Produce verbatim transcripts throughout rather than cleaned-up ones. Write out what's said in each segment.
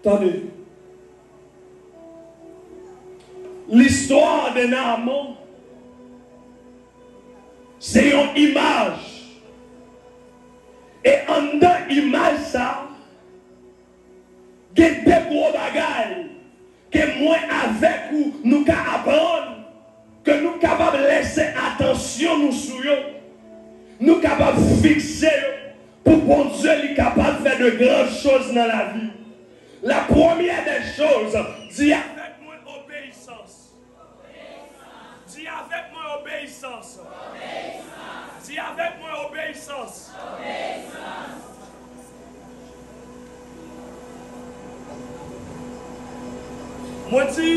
Attendez. L'histoire de Naaman, c'est une image. Et en dans l'image, ça, il y a des gros bagailles que moi, avec vous, nous pouvons apprendre, que nous sommes capables de laisser attention nous sur eux. Nous sommes capables de fixer pour bon Dieu, il est capable de faire de grandes choses dans la vie. La première des choses, dis avec moi obéissance. Dis avec moi obéissance. Dis avec moi obéissance. Moi dis,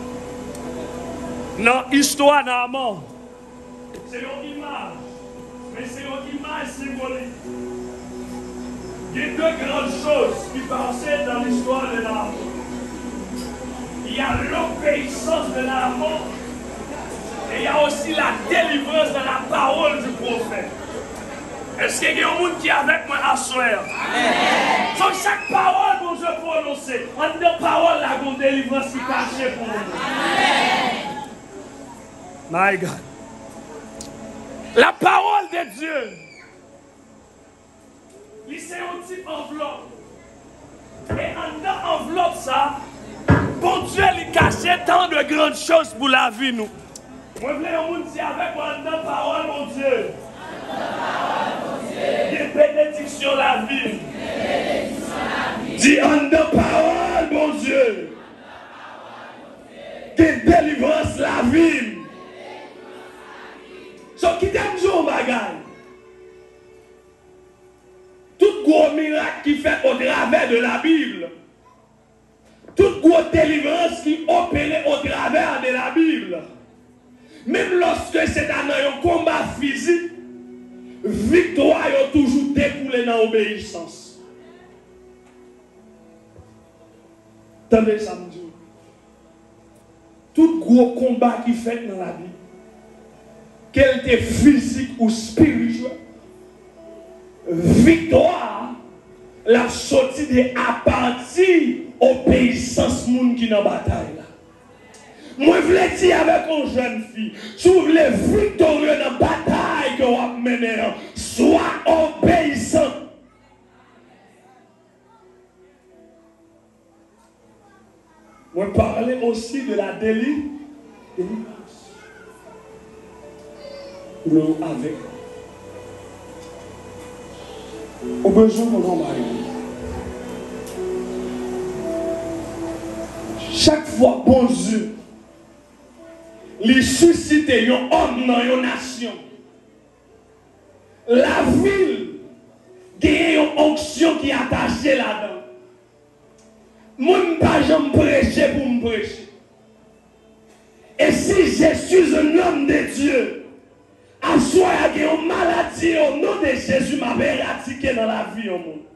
dans l'histoire d'Naaman, c'est une image, mais c'est une image symbolique. Il y a deux grandes choses qui passaient dans l'histoire de Naaman. Il y a l'obéissance de Naaman et il y a aussi la délivrance de la parole du prophète. Est-ce qu'il y a un monde qui est avec moi à soir? Sur chaque parole que je prononce, en deux paroles, la grande délivrance qui est cachée pour nous. My God. La parole de Dieu. C'est un type enveloppe. Et en dans enveloppe ça, bon Dieu lui cachait tant de grandes choses pour la vie nous. Moi je voulais un monde dire avec moi en dans parole mon Dieu. Il y a bénédiction la vie. Dis en dans parole mon Dieu. Que délivrance la vie. So qui t'aime jouer au bagage. Tout gros miracle qui fait au travers de la Bible, toute grosse délivrance qui opère au travers de la Bible, même lorsque c'est dans un combat physique, victoire est toujours découlée dans l'obéissance. Attendez ça me dit. Tout gros combat qui fait dans la Bible, qu'elle était physique ou spirituel, victoire, la sortie de à partir obéissance moun qui dans bataille là. Moi je voulais dire avec une jeune fille, si vous voulez victorieux dans la bataille que vous avez menée, sois obéissant. Moi parler aussi de la délivrance. Nous avec au besoin de mon mari. Chaque fois, bon Dieu, les susciter un homme dans une nation. La ville, il y a une onction qui est attachée là-dedans. Moi, je ne peux pas jamais prêcher pour me prêcher. Et si je suis un homme de Dieu, à soi, il y a une maladie au nom de Jésus m'a éradiqué dans la vie au monde.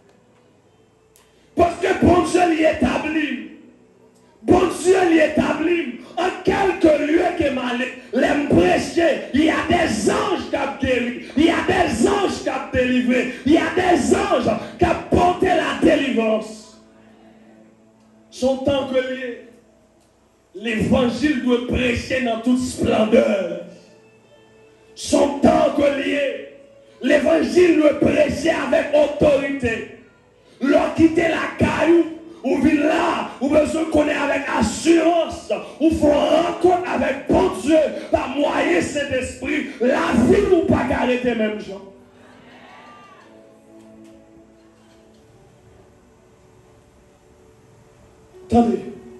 Parce que bon Dieu l'y établit. Bon Dieu l'y établit. En quelques lieux que m'a prêché, il y a des anges qui ont guéri. Il y a des anges qui ont délivré. Il y a des anges qui ont porté la délivrance. Son temps que l'évangile doit prêcher dans toute splendeur. Son temps que lié, l'évangile le prêcher avec autorité. Leur quitter la caillou, ou vient là, ou besoin de connaître avec assurance, ou faut rencontre avec bon Dieu, par moyen cet esprit, la vie ou pas arrêter même gens. Attendez.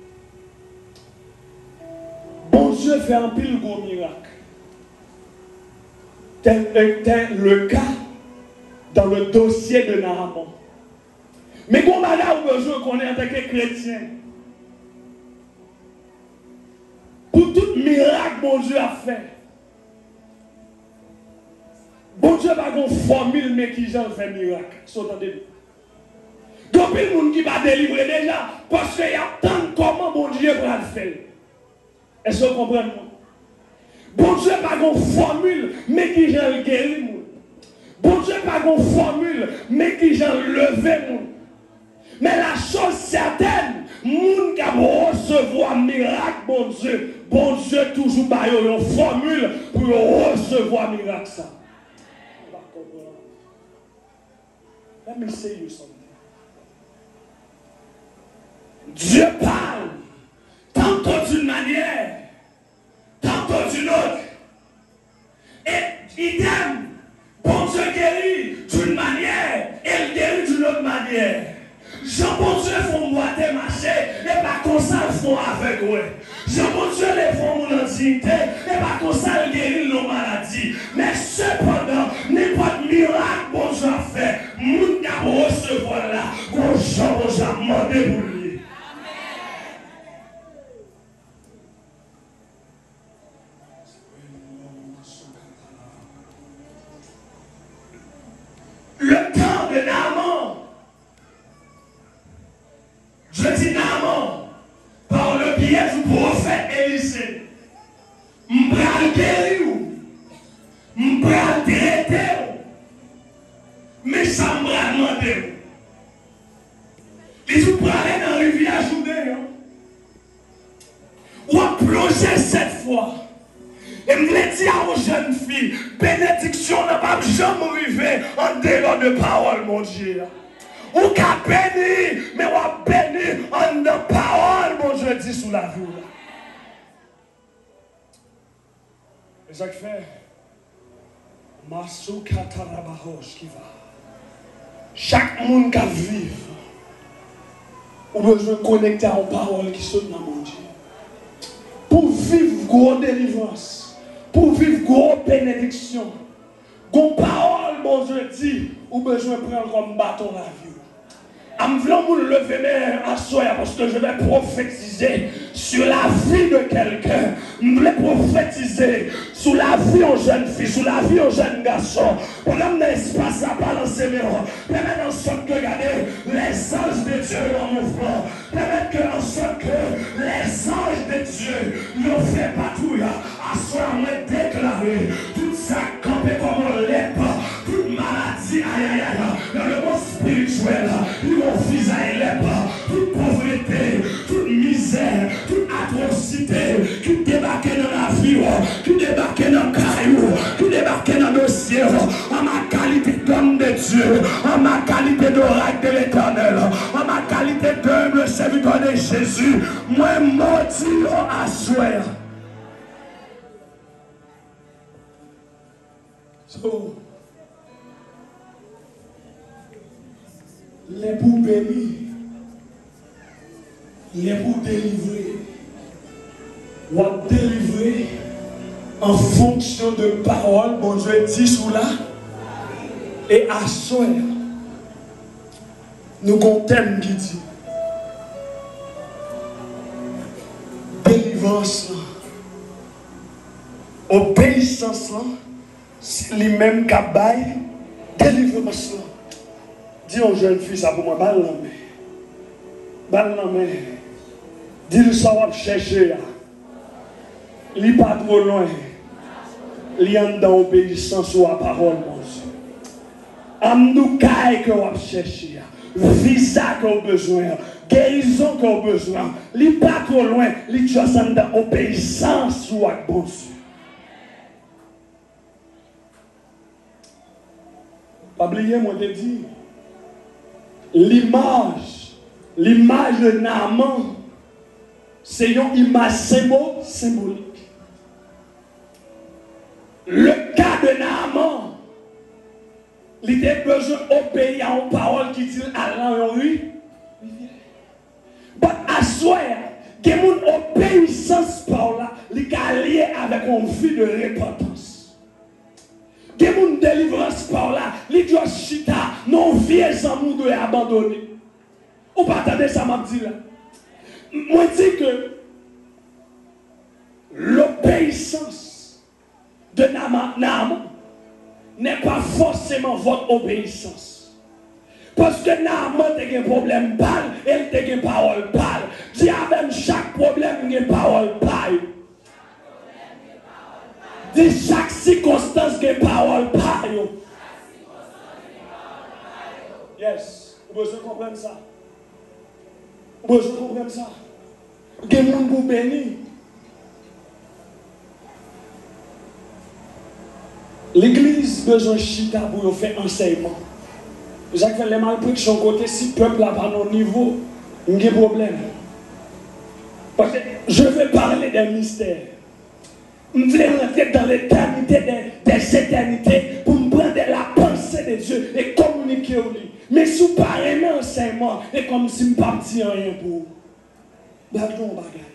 Bon Dieu fait un pile gros miracle. Tel le cas dans le dossier de Naaman. Mais quand on a besoin qu'on est en tant que chrétien, pour tout miracle que bon Dieu a fait, bon Dieu n'a pas une formule, mais qui j'en fait miracle. S'entendez-vous? Donc, il y a des gens qui va délivrer déjà, parce qu'il y a tant de comment bon Dieu va le faire. Est-ce que vous comprenez? Bon Dieu n'a pas une formule, mais qui j'en le guérir. Bon Dieu n'a pas une formule, mais qui j'en lever. Mais la chose certaine, Moun qui recevoir miracle, bon Dieu, bon Dieu toujours par une formule pour recevoir miracle ça. Let me say you something. Dieu parle tantôt d'une manière, tantôt d'une autre. Et idem, bon Dieu guérit d'une manière, et il guérit d'une autre manière. Jean bon Dieu font boiter marcher, et pas comme ça ils font avec eux. Jean bon Dieu les font mon dignité, et pas comme ça ils guérissent nos maladies. Mais cependant, n'importe miracle bon Dieu a fait, moun qui a recevoir là, bon Jean bon Dieu a demandé pour lui. Le temps de Naaman, je dis Naaman, par le biais du prophète Élisée, m'bral guéri ou, m'bral traité ou, mais ça m'bral demandé ou. Les tout pralés dans la rivière Jourdain, ou a plongé cette fois. Et me dit à une jeune fille, bénédiction n'a pas jamais arrivé en dehors de parole, mon Dieu. Ou qu'a béni, mais ou a béni en de parole, mon Dieu, dit sous la vie. Et ça fait, Masou Katarabahosh qui va. Chaque monde qui vit, ou besoin de connecter à une parole qui sonne dans mon Dieu. Pour vivre gros délivrance. Pour vivre gros bénédiction, gros parole, mon Dieu dit, ou besoin de prendre comme bâton la vie. Je veux me lever à soi parce que je vais prophétiser sur la vie de quelqu'un. Je vais prophétiser sur la vie en jeune fille, sur la vie en jeune garçon. Pour l'amener l'espace à balancer mes rangs. Permettre en sorte que, regardez, les anges de Dieu en mouvement. Permettre que, en sorte que les anges de Dieu n'ont fait patrouille. À soi, moi déclarer tout ça campé comme on l'est pas. Toute maladie, aïe aïe aïe, dans le monde spirituel, ils vont fils à élève, toute pauvreté, toute misère, toute atrocité qui débarquait dans la vie, qui débarquait dans le caillou, qui débarquait dans le dossier, en ma qualité d'homme de Dieu, en ma qualité d'oracle de l'Éternel, en ma qualité d'humble serviteur de Jésus, moi maudit à soi. So, l'époux béni, l'époux délivré, ou délivré en fonction de parole, bon Dieu dit sous là, et à soi, nous comptons qui dit, délivrance, obéissance, c'est lui-même qui a baillé, délivrance. Dis aux jeunes filles, ça pour moi, balle la main. Balle la main. Dis-le ça, on va chercher. Il n'est pas trop loin. Il est dans l'obéissance ou la parole, mon Dieu. Amnou kaye que on va chercher. Visa qu'on a besoin. Guérison qu'on a besoin. Il n'est pas trop loin. Il est dans l'obéissance ou la bon Dieu. Pas oublier, moi, je dis. L'image, l'image de Naaman, c'est une image symbolique. Le cas de Naaman, il a besoin d'obéir à une parole qui dit à l'envie. Mais à soi, il y a une obéissance par là, qui est liée avec une vie de repentance. Il y a une délivrance par là, qui doit chita, non vieux amour doit abandonner. Ou pas attendre ça m'a dit là. Moi je dis que l'obéissance de Naaman n'est pas forcément votre obéissance. Parce que Naaman a un problème pâle, elle a une parole pâle. Dis avec chaque problème, il y a une parole pâle. De chaque circonstance que parole parle. Yes, vous besoin comprendre ça. Bon, je comprends ça. Il y a des gens qui bénir. L'église a besoin de chita pour faire enseignement. Jacques fait les mal pris de son côté, si le peuple n'a pas nos niveau, il y a un problème. Parce que je vais parler des mystères. Je veux rentrer dans l'éternité des, des éternités pour me prendre la pensée de Dieu et communiquer au lui. Mais si vous parlez enseignement, c'est comme si je ne partais rien pour vous. Bagdon bagay.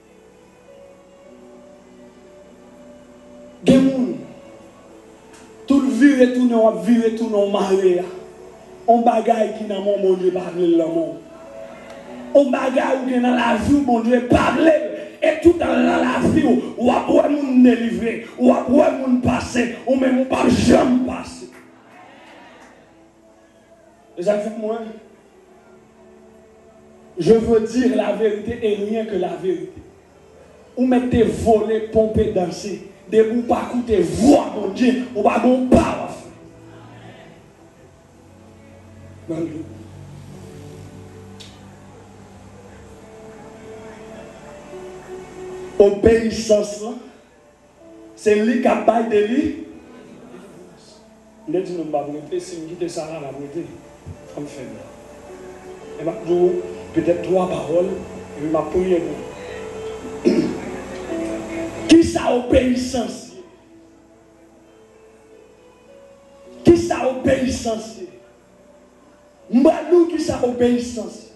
Gemoun, tout le vire tout non vire tout non marié. On bagay qui dans mon Dieu parler le monde. On bagay ou dans la vie mon Dieu parler et tout dans la vie ou après moun délivrer ou après moun passer ou même ou pas jamais passer. Les avez fait moi. Je veux dire la vérité et rien que la vérité. Ou mettez voler, pomper, danser. De vous pas écouter voix mon Dieu, ou pas bon parole. Obéissance, c'est lui qui a baillé de lui. Je dis, nous ne pouvons pas si nous quittons ça là, la vérité, comme fait. Et maintenant, peut-être trois paroles, et je vais prier. Qui ça obéissance? Qui ça obéissance? Mbalou qui ça obéissance?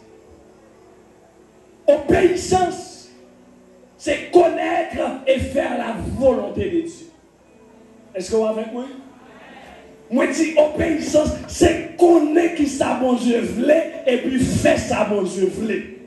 Obéissance, c'est connaître et faire la volonté de Dieu. Est-ce que vous êtes avec moi? Moi, je dis obéissance, c'est connaître qui ça bon Dieu voulait et puis faire ça bon Dieu voulait.